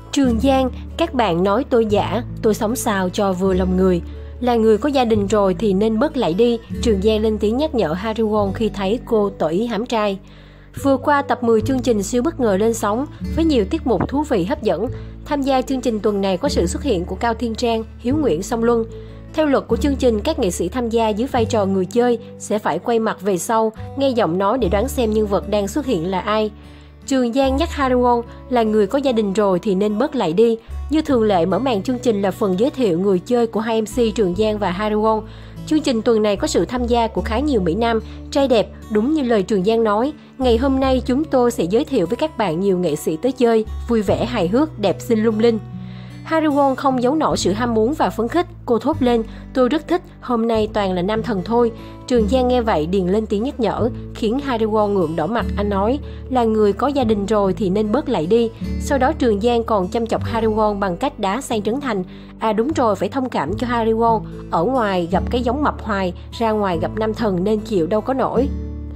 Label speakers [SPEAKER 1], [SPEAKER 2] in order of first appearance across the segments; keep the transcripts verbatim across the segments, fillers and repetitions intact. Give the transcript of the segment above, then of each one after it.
[SPEAKER 1] Trường Giang, các bạn nói tôi giả, tôi sống sao cho vừa lòng người. Là người có gia đình rồi thì nên bớt lại đi, Trường Giang lên tiếng nhắc nhở Ha Ri Won khi thấy cô tỏ ý hãm trai. Vừa qua, tập mười chương trình siêu bất ngờ lên sóng với nhiều tiết mục thú vị hấp dẫn. Tham gia chương trình tuần này có sự xuất hiện của Cao Thiên Trang, Hiếu Nguyễn, Song Luân. Theo luật của chương trình, các nghệ sĩ tham gia dưới vai trò người chơi sẽ phải quay mặt về sau, nghe giọng nói để đoán xem nhân vật đang xuất hiện là ai. Trường Giang nhắc Ha Ri Won là người có gia đình rồi thì nên bớt lại đi. Như thường lệ, mở màn chương trình là phần giới thiệu người chơi của hai em xê Trường Giang và Ha Ri Won. Chương trình tuần này có sự tham gia của khá nhiều mỹ nam, trai đẹp, đúng như lời Trường Giang nói. Ngày hôm nay chúng tôi sẽ giới thiệu với các bạn nhiều nghệ sĩ tới chơi, vui vẻ, hài hước, đẹp xinh lung linh. Ha Ri Won không giấu nổi sự ham muốn và phấn khích, cô thốt lên, tôi rất thích, hôm nay toàn là nam thần thôi. Trường Giang nghe vậy điền lên tiếng nhắc nhở, khiến Ha Ri Won ngượng đỏ mặt. Anh nói, là người có gia đình rồi thì nên bớt lại đi. Sau đó Trường Giang còn chăm chọc Ha Ri Won bằng cách đá sang Trấn Thành. À đúng rồi, phải thông cảm cho Ha Ri Won, ở ngoài gặp cái giống mập hoài, ra ngoài gặp nam thần nên chịu đâu có nổi.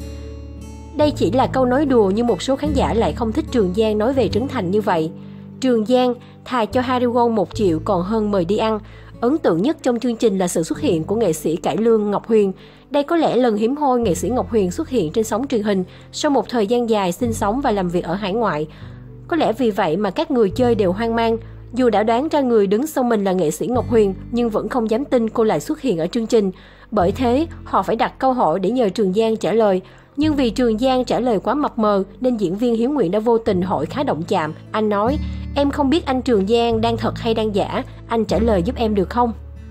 [SPEAKER 1] Đây chỉ là câu nói đùa nhưng một số khán giả lại không thích Trường Giang nói về Trấn Thành như vậy. Trường Giang, thà cho Ha Ri Won một triệu còn hơn mời đi ăn. Ấn tượng nhất trong chương trình là sự xuất hiện của nghệ sĩ cải lương Ngọc Huyền. Đây có lẽ lần hiếm hoi nghệ sĩ Ngọc Huyền xuất hiện trên sóng truyền hình sau một thời gian dài sinh sống và làm việc ở hải ngoại. Có lẽ vì vậy mà các người chơi đều hoang mang. Dù đã đoán ra người đứng sau mình là nghệ sĩ Ngọc Huyền nhưng vẫn không dám tin cô lại xuất hiện ở chương trình. Bởi thế, họ phải đặt câu hỏi để nhờ Trường Giang trả lời. Nhưng vì Trường Giang trả lời quá mập mờ nên diễn viên Hiếu Nguyễn đã vô tình hỏi khá động chạm. Anh nói, em không biết anh Trường Giang đang thật hay đang giả, anh trả lời giúp em được không?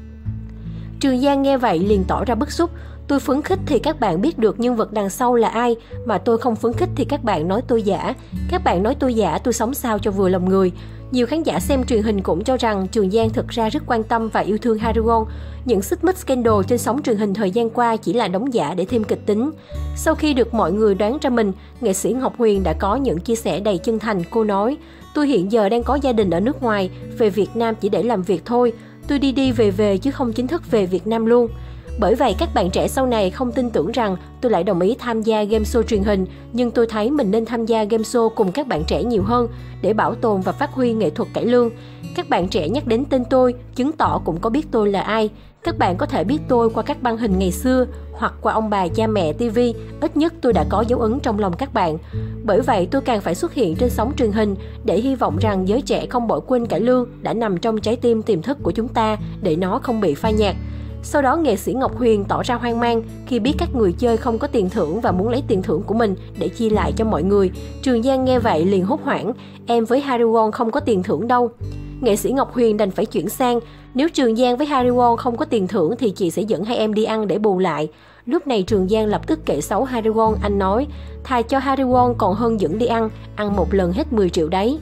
[SPEAKER 1] Trường Giang nghe vậy liền tỏ ra bức xúc. Tôi phấn khích thì các bạn biết được nhân vật đằng sau là ai, mà tôi không phấn khích thì các bạn nói tôi giả. Các bạn nói tôi giả, tôi sống sao cho vừa lòng người. Nhiều khán giả xem truyền hình cũng cho rằng Trường Giang thực ra rất quan tâm và yêu thương Ha Ri Won. Những xích mích scandal trên sóng truyền hình thời gian qua chỉ là đóng giả để thêm kịch tính. Sau khi được mọi người đoán ra mình, nghệ sĩ Ngọc Huyền đã có những chia sẻ đầy chân thành. Cô nói, tôi hiện giờ đang có gia đình ở nước ngoài, về Việt Nam chỉ để làm việc thôi. Tôi đi đi về về chứ không chính thức về Việt Nam luôn. Bởi vậy các bạn trẻ sau này không tin tưởng rằng tôi lại đồng ý tham gia game show truyền hình, nhưng tôi thấy mình nên tham gia game show cùng các bạn trẻ nhiều hơn để bảo tồn và phát huy nghệ thuật cải lương. Các bạn trẻ nhắc đến tên tôi, chứng tỏ cũng có biết tôi là ai. Các bạn có thể biết tôi qua các băng hình ngày xưa hoặc qua ông bà cha mẹ ti vi, ít nhất tôi đã có dấu ấn trong lòng các bạn. Bởi vậy tôi càng phải xuất hiện trên sóng truyền hình để hy vọng rằng giới trẻ không bỏ quên cải lương đã nằm trong trái tim tiềm thức của chúng ta để nó không bị phai nhạt. Sau đó nghệ sĩ Ngọc Huyền tỏ ra hoang mang khi biết các người chơi không có tiền thưởng và muốn lấy tiền thưởng của mình để chia lại cho mọi người. Trường Giang nghe vậy liền hốt hoảng, em với Ha Ri Won không có tiền thưởng đâu. Nghệ sĩ Ngọc Huyền đành phải chuyển sang, nếu Trường Giang với Ha Ri Won không có tiền thưởng thì chị sẽ dẫn hai em đi ăn để bù lại. Lúc này Trường Giang lập tức kể xấu Ha Ri Won, anh nói, thà cho Ha Ri Won còn hơn dẫn đi ăn, ăn một lần hết mười triệu đấy.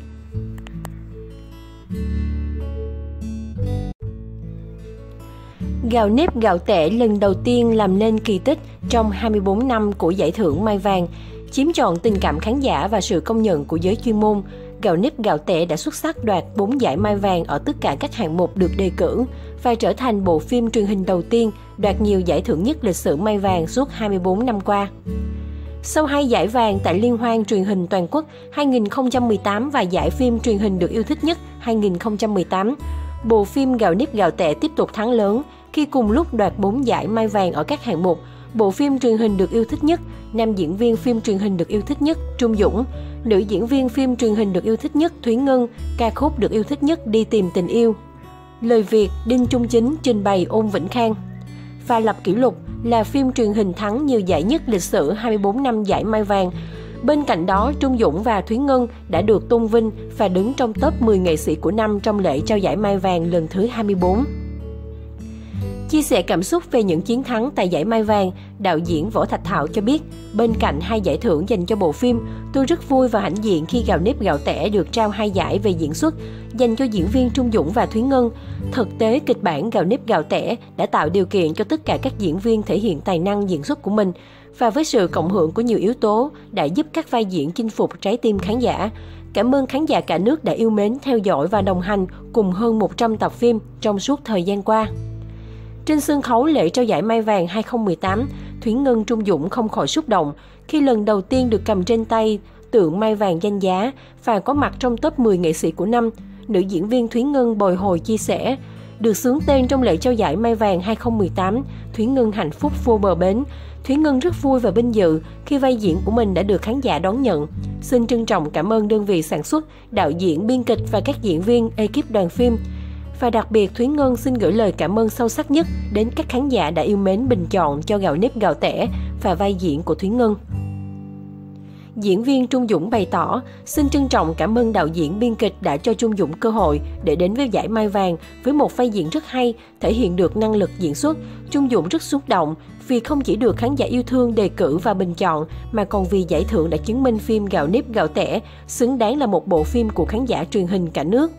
[SPEAKER 1] Gạo nếp gạo tẻ lần đầu tiên làm nên kỳ tích trong hai mươi bốn năm của giải thưởng Mai Vàng, chiếm trọn tình cảm khán giả và sự công nhận của giới chuyên môn. Gạo nếp gạo tẻ đã xuất sắc đoạt bốn giải Mai Vàng ở tất cả các hạng mục được đề cử và trở thành bộ phim truyền hình đầu tiên đoạt nhiều giải thưởng nhất lịch sử Mai Vàng suốt hai mươi bốn năm qua. Sau hai giải vàng tại Liên hoan truyền hình toàn quốc hai nghìn không trăm mười tám và giải phim truyền hình được yêu thích nhất hai nghìn không trăm mười tám, bộ phim Gạo nếp gạo tẻ tiếp tục thắng lớn khi cùng lúc đoạt bốn giải Mai Vàng ở các hạng mục: bộ phim truyền hình được yêu thích nhất, nam diễn viên phim truyền hình được yêu thích nhất Trung Dũng, nữ diễn viên phim truyền hình được yêu thích nhất Thúy Ngân, ca khúc được yêu thích nhất Đi tìm tình yêu. Lời Việt, Đinh Trung Chính trình bày Ôn Vĩnh Khang. Và lập kỷ lục là phim truyền hình thắng nhiều giải nhất lịch sử hai mươi bốn năm giải Mai Vàng. Bên cạnh đó, Trung Dũng và Thúy Ngân đã được tôn vinh và đứng trong top mười nghệ sĩ của năm trong lễ trao giải Mai Vàng lần thứ hai mươi bốn. Chia sẻ cảm xúc về những chiến thắng tại giải Mai Vàng, đạo diễn Võ Thạch Thảo cho biết, bên cạnh hai giải thưởng dành cho bộ phim, tôi rất vui và hãnh diện khi Gạo nếp gạo tẻ được trao hai giải về diễn xuất dành cho diễn viên Trung Dũng và Thúy Ngân. Thực tế, kịch bản Gạo nếp gạo tẻ đã tạo điều kiện cho tất cả các diễn viên thể hiện tài năng diễn xuất của mình, và với sự cộng hưởng của nhiều yếu tố đã giúp các vai diễn chinh phục trái tim khán giả. Cảm ơn khán giả cả nước đã yêu mến, theo dõi và đồng hành cùng hơn một trăm tập phim trong suốt thời gian qua. Trên sân khấu lễ trao giải Mai Vàng hai không một tám, Thúy Ngân, Trung Dũng không khỏi xúc động khi lần đầu tiên được cầm trên tay tượng Mai Vàng danh giá và có mặt trong top mười nghệ sĩ của năm. nữ diễn viên Thúy Ngân bồi hồi chia sẻ. Được xướng tên trong lễ trao giải Mai Vàng hai không một tám, Thúy Ngân hạnh phúc vô bờ bến. Thúy Ngân rất vui và vinh dự khi vai diễn của mình đã được khán giả đón nhận. Xin trân trọng cảm ơn đơn vị sản xuất, đạo diễn, biên kịch và các diễn viên, ekip đoàn phim. Và đặc biệt, Thúy Ngân xin gửi lời cảm ơn sâu sắc nhất đến các khán giả đã yêu mến bình chọn cho Gạo nếp gạo tẻ và vai diễn của Thúy Ngân. Diễn viên Trung Dũng bày tỏ, xin trân trọng cảm ơn đạo diễn biên kịch đã cho Trung Dũng cơ hội để đến với giải Mai Vàng với một vai diễn rất hay, thể hiện được năng lực diễn xuất. Trung Dũng rất xúc động vì không chỉ được khán giả yêu thương đề cử và bình chọn mà còn vì giải thưởng đã chứng minh phim Gạo nếp gạo tẻ xứng đáng là một bộ phim của khán giả truyền hình cả nước.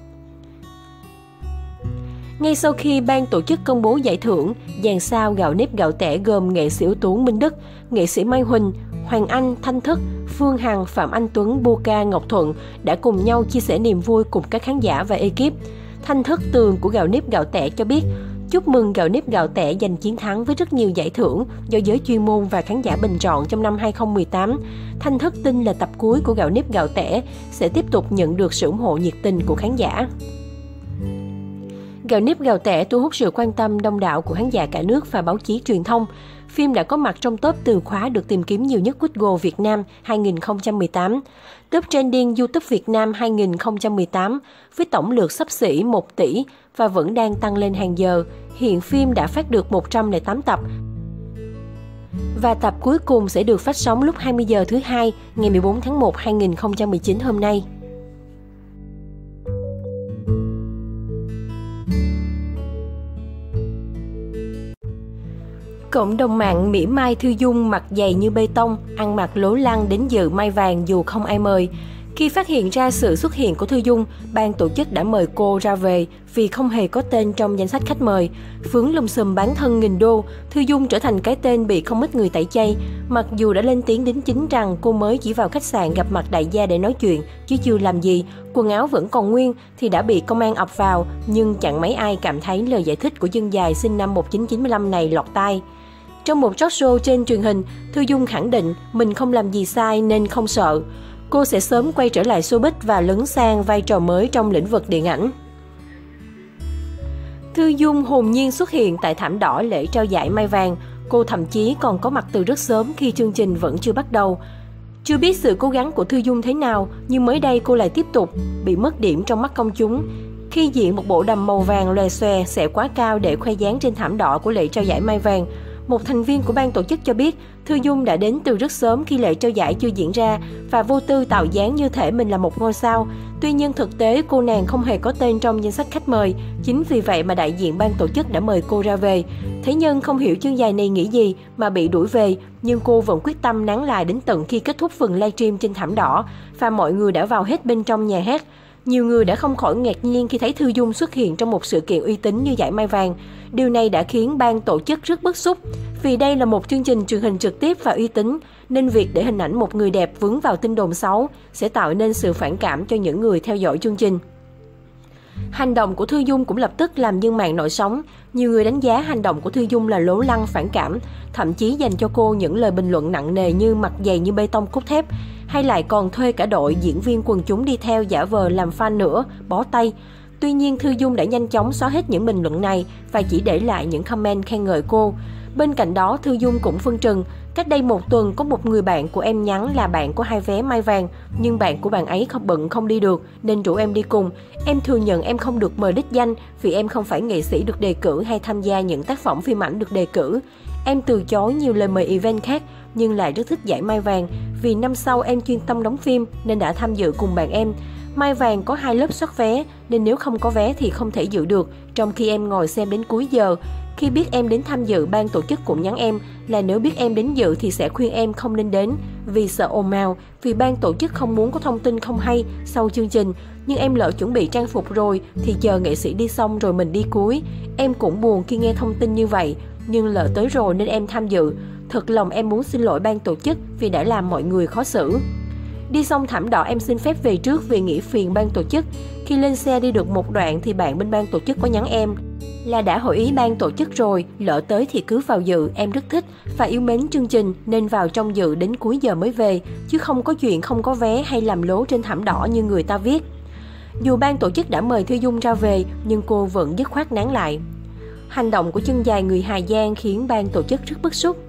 [SPEAKER 1] Ngay sau khi ban tổ chức công bố giải thưởng, dàn sao Gạo nếp gạo tẻ gồm nghệ sĩ ưu tú Minh Đức, nghệ sĩ Mai Huỳnh, Hoàng Anh, Thanh Thức, Phương Hằng, Phạm Anh Tuấn, Boca, Ngọc Thuận đã cùng nhau chia sẻ niềm vui cùng các khán giả và ekip. Thanh Thức Tường của Gạo nếp gạo tẻ cho biết, chúc mừng Gạo nếp gạo tẻ giành chiến thắng với rất nhiều giải thưởng do giới chuyên môn và khán giả bình chọn trong năm hai không một tám. Thanh Thức tin là tập cuối của Gạo nếp gạo tẻ sẽ tiếp tục nhận được sự ủng hộ nhiệt tình của khán giả. Gạo nếp gạo tẻ thu hút sự quan tâm đông đảo của khán giả cả nước và báo chí truyền thông. Phim đã có mặt trong top từ khóa được tìm kiếm nhiều nhất Google Việt Nam hai không một tám, top trending YouTube Việt Nam hai không một tám với tổng lượt xấp xỉ một tỷ và vẫn đang tăng lên hàng giờ. Hiện phim đã phát được một trăm lẻ tám tập và tập cuối cùng sẽ được phát sóng lúc hai mươi giờ thứ hai ngày mười bốn tháng một năm hai nghìn không trăm mười chín hôm nay. Cộng đồng mạng mỉa mai Thư Dung mặt dày như bê tông, ăn mặc lố lăng đến dự Mai Vàng dù không ai mời. Khi phát hiện ra sự xuất hiện của Thư Dung, ban tổ chức đã mời cô ra về vì không hề có tên trong danh sách khách mời. Vướng lùm xùm bán thân nghìn đô, Thư Dung trở thành cái tên bị không ít người tẩy chay. Mặc dù đã lên tiếng đính chính rằng cô mới chỉ vào khách sạn gặp mặt đại gia để nói chuyện, chứ chưa làm gì, quần áo vẫn còn nguyên thì đã bị công an ập vào, nhưng chẳng mấy ai cảm thấy lời giải thích của dân dài sinh năm một nghìn chín trăm chín mươi lăm này lọt tai. Trong một talk show trên truyền hình, Thư Dung khẳng định mình không làm gì sai nên không sợ. Cô sẽ sớm quay trở lại showbiz và lấn sang vai trò mới trong lĩnh vực điện ảnh. Thư Dung hồn nhiên xuất hiện tại thảm đỏ lễ trao giải Mai Vàng. Cô thậm chí còn có mặt từ rất sớm khi chương trình vẫn chưa bắt đầu. Chưa biết sự cố gắng của Thư Dung thế nào, nhưng mới đây cô lại tiếp tục bị mất điểm trong mắt công chúng khi diện một bộ đầm màu vàng lòe xòe xẻ quá cao để khoe dáng trên thảm đỏ của lễ trao giải Mai Vàng. Một thành viên của ban tổ chức cho biết, Thư Dung đã đến từ rất sớm khi lễ trao giải chưa diễn ra và vô tư tạo dáng như thể mình là một ngôi sao. Tuy nhiên thực tế cô nàng không hề có tên trong danh sách khách mời, chính vì vậy mà đại diện ban tổ chức đã mời cô ra về. Thế nhưng không hiểu chân dài này nghĩ gì mà bị đuổi về, nhưng cô vẫn quyết tâm nán lại đến tận khi kết thúc phần livestream trên thảm đỏ và mọi người đã vào hết bên trong nhà hát. Nhiều người đã không khỏi ngạc nhiên khi thấy Thư Dung xuất hiện trong một sự kiện uy tín như giải Mai Vàng. Điều này đã khiến ban tổ chức rất bức xúc, vì đây là một chương trình truyền hình trực tiếp và uy tín, nên việc để hình ảnh một người đẹp vướng vào tin đồn xấu sẽ tạo nên sự phản cảm cho những người theo dõi chương trình. Hành động của Thư Dung cũng lập tức làm dân mạng nổi sóng. Nhiều người đánh giá hành động của Thư Dung là lố lăng phản cảm, thậm chí dành cho cô những lời bình luận nặng nề như mặt dày như bê tông cốt thép, hay lại còn thuê cả đội diễn viên quần chúng đi theo giả vờ làm fan nữa, bó tay. Tuy nhiên, Thư Dung đã nhanh chóng xóa hết những bình luận này và chỉ để lại những comment khen ngợi cô. Bên cạnh đó, Thư Dung cũng phân trần, cách đây một tuần có một người bạn của em nhắn là bạn có hai vé Mai Vàng, nhưng bạn của bạn ấy không bận không đi được nên rủ em đi cùng. Em thừa nhận em không được mời đích danh vì em không phải nghệ sĩ được đề cử hay tham gia những tác phẩm phim ảnh được đề cử. Em từ chối nhiều lời mời event khác nhưng lại rất thích giải Mai Vàng vì năm sau em chuyên tâm đóng phim nên đã tham dự cùng bạn em. Mai Vàng có hai lớp soát vé nên nếu không có vé thì không thể dự được, trong khi em ngồi xem đến cuối giờ. Khi biết em đến tham dự, ban tổ chức cũng nhắn em là nếu biết em đến dự thì sẽ khuyên em không nên đến vì sợ ồn ào, vì ban tổ chức không muốn có thông tin không hay sau chương trình. Nhưng em lỡ chuẩn bị trang phục rồi thì chờ nghệ sĩ đi xong rồi mình đi cuối. Em cũng buồn khi nghe thông tin như vậy, nhưng lỡ tới rồi nên em tham dự. Thật lòng em muốn xin lỗi ban tổ chức vì đã làm mọi người khó xử. Đi xong thảm đỏ em xin phép về trước vì nghĩ phiền ban tổ chức. Khi lên xe đi được một đoạn thì bạn bên ban tổ chức có nhắn em là đã hội ý ban tổ chức rồi, lỡ tới thì cứ vào dự, em rất thích và yêu mến chương trình nên vào trong dự đến cuối giờ mới về, chứ không có chuyện không có vé hay làm lố trên thảm đỏ như người ta viết. Dù ban tổ chức đã mời Thư Dung ra về, nhưng cô vẫn dứt khoát nán lại. Hành động của chân dài người Hà Giang khiến ban tổ chức rất bức xúc.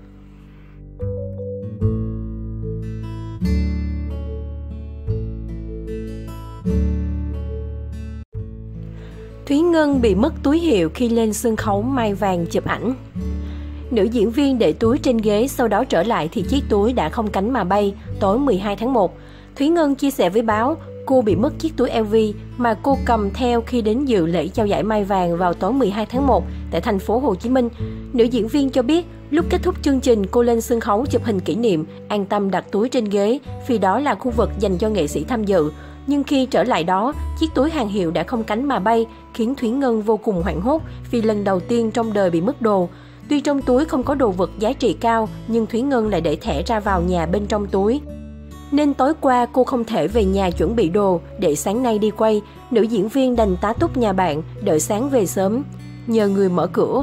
[SPEAKER 1] Thúy Ngân bị mất túi hiệu khi lên sân khấu Mai Vàng chụp ảnh. Nữ diễn viên để túi trên ghế, sau đó trở lại thì chiếc túi đã không cánh mà bay. Tối mười hai tháng một, Thúy Ngân chia sẻ với báo cô bị mất chiếc túi L V mà cô cầm theo khi đến dự lễ trao giải Mai Vàng vào tối mười hai tháng một tại thành phố Hồ Chí Minh. Nữ diễn viên cho biết lúc kết thúc chương trình cô lên sân khấu chụp hình kỷ niệm, an tâm đặt túi trên ghế vì đó là khu vực dành cho nghệ sĩ tham dự. Nhưng khi trở lại đó, chiếc túi hàng hiệu đã không cánh mà bay, khiến Thúy Ngân vô cùng hoảng hốt vì lần đầu tiên trong đời bị mất đồ. Tuy trong túi không có đồ vật giá trị cao, nhưng Thúy Ngân lại để thẻ ra vào nhà bên trong túi. Nên tối qua cô không thể về nhà chuẩn bị đồ để sáng nay đi quay. Nữ diễn viên đành tá túc nhà bạn, đợi sáng về sớm, nhờ người mở cửa.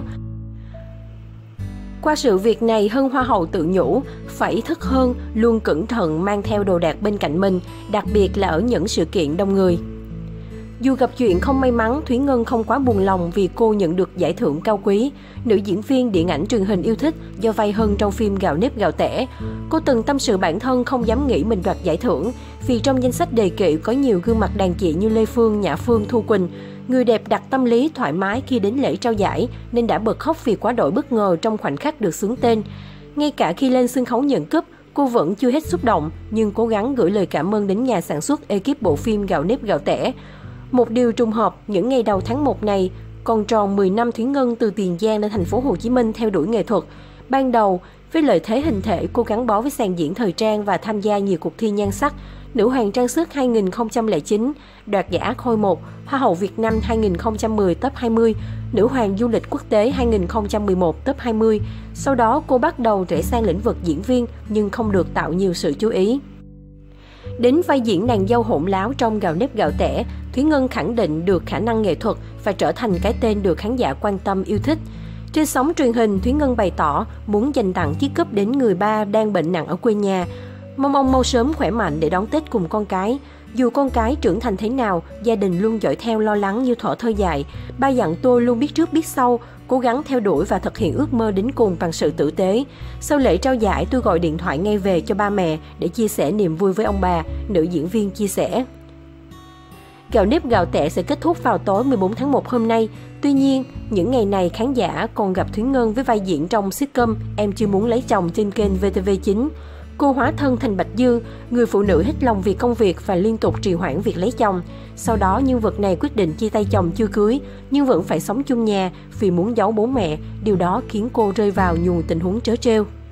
[SPEAKER 1] Qua sự việc này, Hân Hoa hậu tự nhủ, phải ý thức hơn, luôn cẩn thận mang theo đồ đạc bên cạnh mình, đặc biệt là ở những sự kiện đông người. Dù gặp chuyện không may mắn, Thúy Ngân không quá buồn lòng vì cô nhận được giải thưởng cao quý. Nữ diễn viên điện ảnh truyền hình yêu thích do vai Hân trong phim Gạo Nếp Gạo Tẻ. Cô từng tâm sự bản thân không dám nghĩ mình đoạt giải thưởng vì trong danh sách đề cử có nhiều gương mặt đàn chị như Lê Phương, Nhã Phương, Thu Quỳnh. Người đẹp đặt tâm lý thoải mái khi đến lễ trao giải nên đã bật khóc vì quá đổi bất ngờ trong khoảnh khắc được xướng tên. Ngay cả khi lên sân khấu nhận cúp, cô vẫn chưa hết xúc động nhưng cố gắng gửi lời cảm ơn đến nhà sản xuất ekip bộ phim Gạo Nếp Gạo Tẻ. Một điều trùng hợp, những ngày đầu tháng một này, còn tròn mười năm Thúy Ngân từ Tiền Giang lên thành phố Hồ Chí Minh theo đuổi nghệ thuật. Ban đầu, với lợi thế hình thể, cô gắn bó với sàn diễn thời trang và tham gia nhiều cuộc thi nhan sắc. Nữ hoàng trang sức hai nghìn không trăm lẻ chín, đoạt giải Á Khôi một, Hoa hậu Việt Nam hai nghìn không trăm mười top hai mươi, Nữ hoàng du lịch quốc tế hai nghìn không trăm mười một top hai mươi. Sau đó cô bắt đầu rẽ sang lĩnh vực diễn viên nhưng không được tạo nhiều sự chú ý. Đến vai diễn nàng dâu hỗn láo trong Gạo Nếp Gạo Tẻ, Thúy Ngân khẳng định được khả năng nghệ thuật và trở thành cái tên được khán giả quan tâm yêu thích. Trên sóng truyền hình, Thúy Ngân bày tỏ muốn dành tặng chiếc cúp đến người ba đang bệnh nặng ở quê nhà. Mong ông mau sớm khỏe mạnh để đón Tết cùng con cái. Dù con cái trưởng thành thế nào, gia đình luôn dõi theo lo lắng như thỏ thơ dại. Ba dặn tôi luôn biết trước biết sau, cố gắng theo đuổi và thực hiện ước mơ đến cùng bằng sự tử tế. Sau lễ trao giải, tôi gọi điện thoại ngay về cho ba mẹ để chia sẻ niềm vui với ông bà, nữ diễn viên chia sẻ. Gạo Nếp Gạo Tẻ sẽ kết thúc vào tối mười bốn tháng một hôm nay. Tuy nhiên, những ngày này khán giả còn gặp Thúy Ngân với vai diễn trong sitcom Em Chưa Muốn Lấy Chồng trên kênh vê tê vê chín. Cô hóa thân thành Bạch Dương, người phụ nữ hết lòng vì công việc và liên tục trì hoãn việc lấy chồng. Sau đó, nhân vật này quyết định chia tay chồng chưa cưới, nhưng vẫn phải sống chung nhà vì muốn giấu bố mẹ. Điều đó khiến cô rơi vào nhiều tình huống trớ trêu.